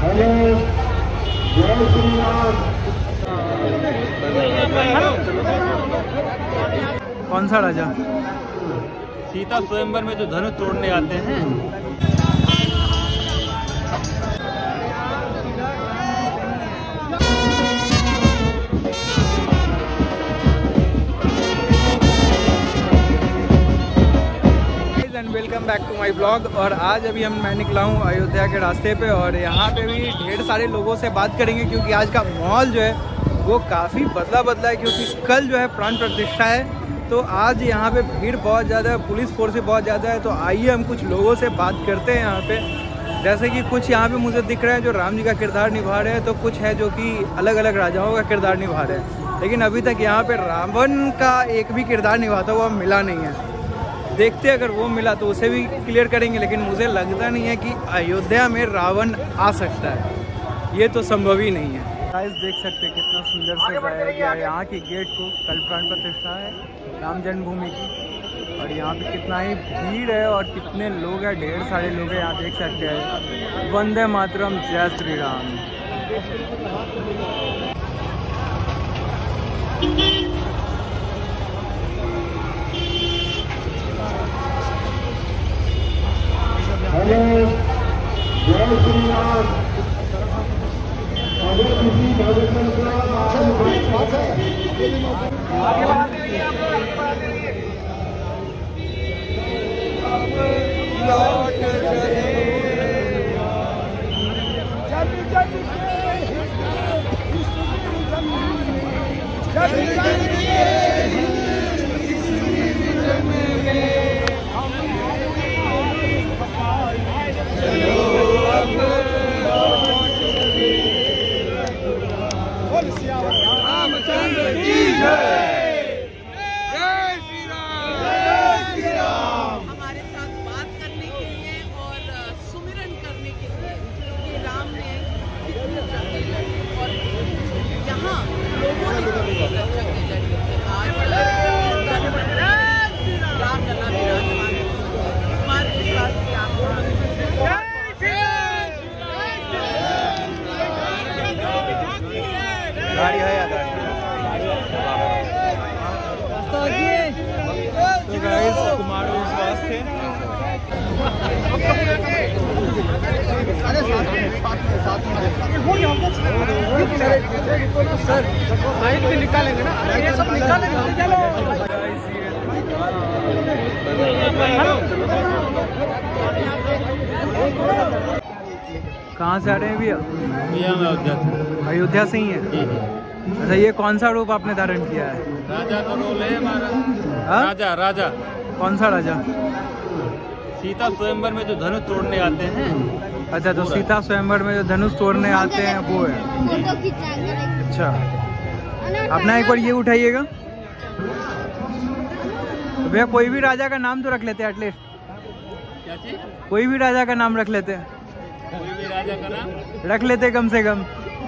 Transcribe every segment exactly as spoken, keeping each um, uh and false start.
कौन सा राजा? सीता स्वयंवर में जो धनुष तोड़ने आते हैं। Welcome back to my blog. और आज अभी हम मैं निकला हूँ अयोध्या के रास्ते पे और यहाँ पे भी ढेर सारे लोगों से बात करेंगे क्योंकि आज का माहौल जो है वो काफ़ी बदला बदला है क्योंकि कल जो है प्राण प्रतिष्ठा है। तो आज यहाँ पे भीड़ बहुत ज़्यादा है, पुलिस फोर्स भी बहुत ज़्यादा है। तो आइए हम कुछ लोगों से बात करते हैं यहाँ पे। जैसे कि कुछ यहाँ पे मुझे दिख रहे हैं जो राम जी का किरदार निभा रहे हैं, तो कुछ है जो कि अलग अलग राजाओं का किरदार निभा रहे हैं। लेकिन अभी तक यहाँ पे रावण का एक भी किरदार निभाता हुआ मिला नहीं है। देखते अगर वो मिला तो उसे भी क्लियर करेंगे, लेकिन मुझे लगता नहीं है कि अयोध्या में रावण आ सकता है, ये तो संभव ही नहीं है। गाइस देख सकते हैं कितना सुंदर से सजाया गया है यहाँ की गेट को। कल प्राण प्रतिष्ठा है राम जन्मभूमि की और यहाँ पे कितना ही भीड़ है और कितने लोग हैं, ढेर सारे लोग हैं यहाँ देख सकते हैं। वंदे मातरम, जय श्री राम। हेलो, जय श्री राम। अगर किसी भगवान गाड़ी है या गाड़ी? तो गाइस कुमार विश्वास थे। सर माइक भी निकालेंगे ना, ये सब निकालेंगे। चलो कहाँ से आ रहे हैं भैया? अयोध्या से। अयोध्या से ही है। अच्छा, ये कौन सा रूप आपने धारण किया है? राजा का रोल है हमारा। हा? राजा राजा कौन सा राजा? सीता स्वयंवर में जो धनुष तोड़ने आते हैं। अच्छा, तो सीता स्वयंवर में जो धनुष तोड़ने आते हैं वो है। अच्छा, अपना एक बार ये उठाइएगा। तो भैया कोई भी राजा का नाम तो रख लेते हैं एटलीस्ट। क्या चीज? कोई भी राजा का नाम रख लेते हैं। कोई भी राजा का नाम रख लेते कम से कम।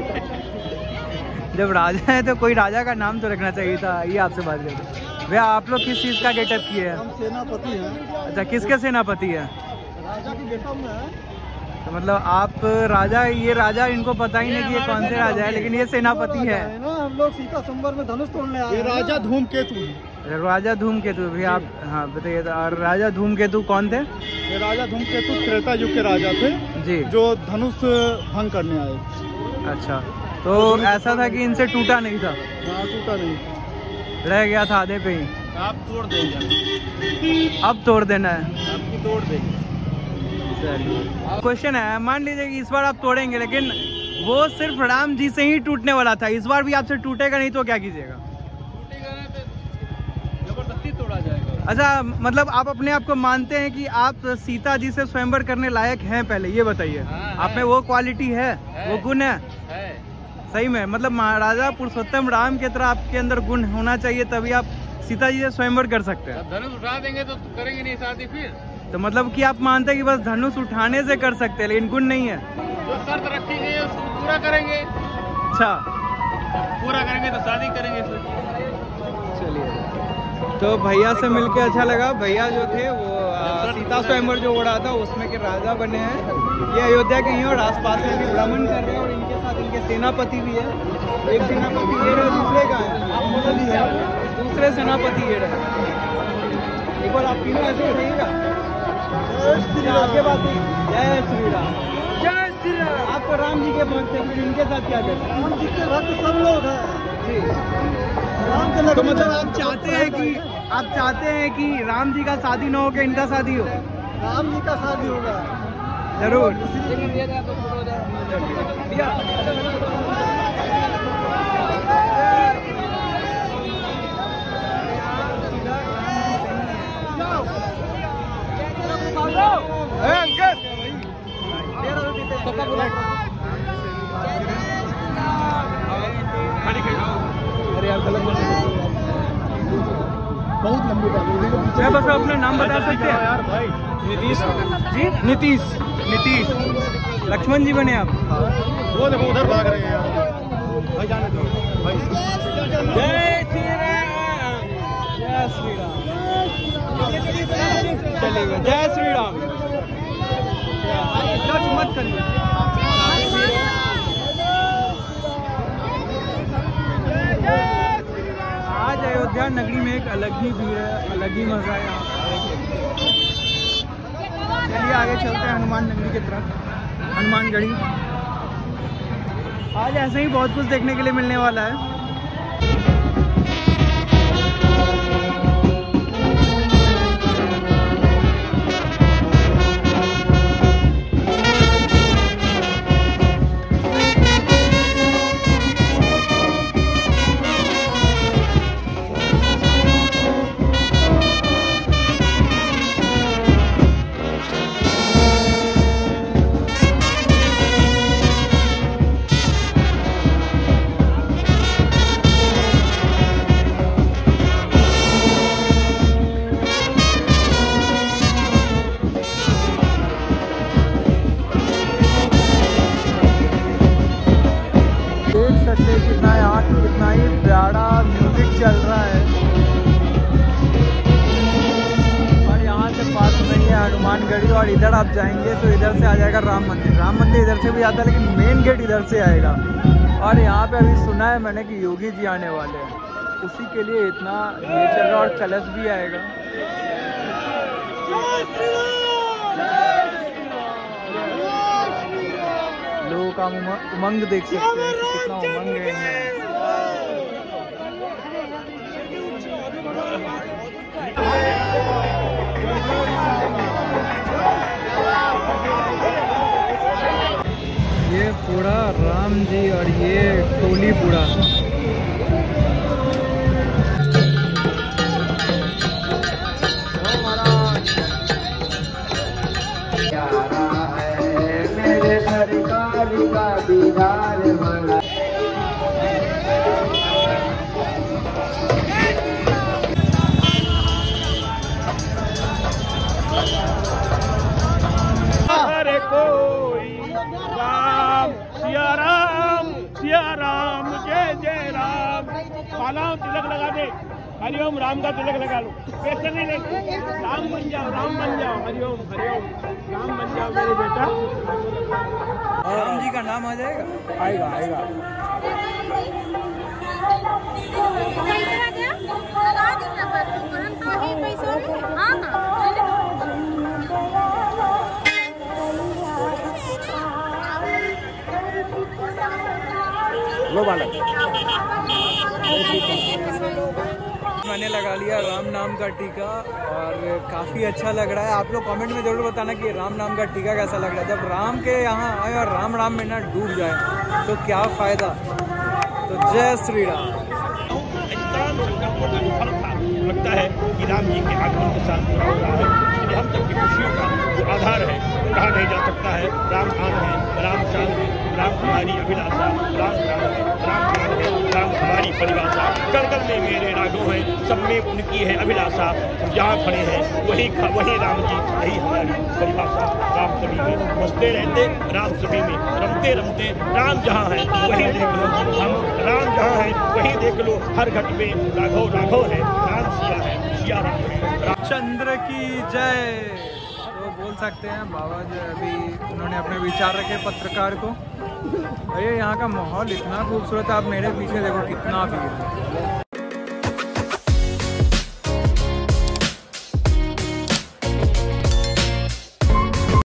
जब राजा है तो कोई राजा का नाम तो रखना चाहिए था। ये आपसे बात करते भैया, आप लोग किस चीज का गेटअप किए हैं? हम सेनापति हैं। अच्छा, किसके सेनापति है? राजा की गेटअप में है। तो मतलब आप राजा, ये राजा इनको पता ही नहीं कि ये कौन से राजा है, लेकिन ये सेनापति है ना। हम लोग सीता संवर में धनुष तोड़ने आए। ये राजा धूमकेतु है। राजा धूमकेतु भी आप? हाँ बताइए। तो और राजा धूमकेतु कौन थे? ये राजा धूमकेतु त्रेता युग के राजा थे जी, जो धनुष भंग करने आए। अच्छा, तो ऐसा था कि इनसे टूटा नहीं था? हाँ, टूटा नहीं, रह गया था आधे पे ही। आप तोड़ देंगे। अब तोड़ देना है? आपकी तोड़ देंगे। क्वेश्चन है, मान लीजिए कि इस बार आप तोड़ेंगे, लेकिन वो सिर्फ राम जी से ही टूटने वाला था, इस बार भी आपसे टूटेगा नहीं तो क्या कीजिएगा? टूटेगा ना तो जबरदस्ती तोड़ा जाएगा। अच्छा, मतलब आप अपने आप को मानते हैं कि आप सीता जी से स्वयंवर करने लायक हैं? पहले ये बताइए, आप में वो क्वालिटी है, वो गुण है? है सही में, मतलब महाराजा पुरुषोत्तम राम की तरह आपके अंदर गुण होना चाहिए, तभी आप सीता जी से स्वयंवर कर सकते हैं। धनुष उठा देंगे तो करेंगे नहीं शादी फिर। तो मतलब कि आप मानते हैं कि बस धनुष उठाने से कर सकते हैं, लेकिन गुण नहीं है? जो शर्त रखी गई है उसको पूरा करेंगे। अच्छा, पूरा करेंगे तो शादी करेंगे फिर। चलिए, तो भैया से मिलके अच्छा लगा। भैया जो थे वो सीता स्वयंवर जो उड़ा था उसमें के राजा बने हैं। ये अयोध्या के ही और आसपास में भी भ्रमण कर रहे हैं और इनके साथ इनके सेनापति भी है। एक सेनापति ये रहे, दूसरे का है दूसरे सेनापति ये रहे। एक बार आप तीनों ऐसे बताइएगा। आगे बात जय श्री राम, जय श्री राम। आपको राम जी के भक्त हैं, फिर इनके साथ क्या करते हैं? राम जी के भक्त सब लोग हैं जी। राम के तो मतलब आप चाहते हैं कि आप चाहते हैं कि राम जी का शादी न हो के इनका शादी हो? राम जी का शादी होगा जरूर। अरे यार गलत बहुत लंबी बात है। बस अपना नाम बता सकते हैं यार भाई? नीतीश जी। नीतीश नीतीश लक्ष्मण जी बने आप? वो देखो उधर भाग रहे हैं यार भाई, जाने दो भाई। जय श्री राम, जय श्री राम। चलिए जय श्री राम। टच मत करिए। आज अयोध्या नगरी में एक अलग ही भीड़ है, अलग ही मजा है यहाँ। चलिए आगे चलते हैं हनुमान नगरी की तरफ, हनुमानगढ़ी। आज ऐसे ही बहुत कुछ देखने के लिए मिलने वाला है। कितना यहाँ कितना ही प्यारा म्यूजिक चल रहा है। और यहाँ से पास में ही है हनुमानगढ़ी और इधर आप जाएंगे तो इधर से आ जाएगा राम मंदिर। राम मंदिर इधर से भी आता है लेकिन मेन गेट इधर से आएगा। और यहाँ पे अभी सुना है मैंने कि योगी जी आने वाले हैं, उसी के लिए इतना ये चल रहा है। और कलश भी आएगा। लोगों का उमंग देख सकते हैं, कितना उमंग है। ये पूरा राम जी और ये टोली पूरा हरे कोई राम सिया राम सिया राम जय जय राम। मालाओं तिलक लगा दे, हरिओम राम का तिलक लगा लो। कैसे नहीं लेते? राम बन जाओ, राम बन जाओ, हरिओम हरिओम राम बन जाओ मेरे बेटा। राम जी का नाम आ जाएगा? आएगा आएगा। लो बालक मैंने लगा लिया राम नाम का टीका और काफ़ी अच्छा लग रहा है। आप लोग कमेंट में जरूर बताना कि राम नाम का टीका कैसा लग रहा है। जब राम के यहाँ आए और राम राम में ना डूब जाए तो क्या फ़ायदा। तो जय श्री राम। लगता है कि राम जी के आगमन के साथ पूरा हो रहा है। हम सबकी खुशियों का जो आधार है कहा नहीं जा सकता है। राम आन है, राम शान है, राम हमारी अभिलाषा, राम राम है, राम राम है, राम हमारी परिभाषा। कर कर में मेरे राघव हैं, सब में उनकी है अभिलाषा। हम जहाँ खड़े हैं वही वही राम जी, यही हमारी परिभाषा। राम सभी में बसते रहते, राम सभी में रमते रमते। राम जहाँ है वही देख लो, हम राम जहाँ है वही देख लो। हर घट में राघव राघव है, राम सिया है। सिया राम है। चंद्र की जय तो बोल सकते हैं बाबा जो अभी उन्होंने अपने विचार रखे पत्रकार को। अरे यहाँ का माहौल इतना खूबसूरत है, आप मेरे पीछे देखो कितना भीड़ है।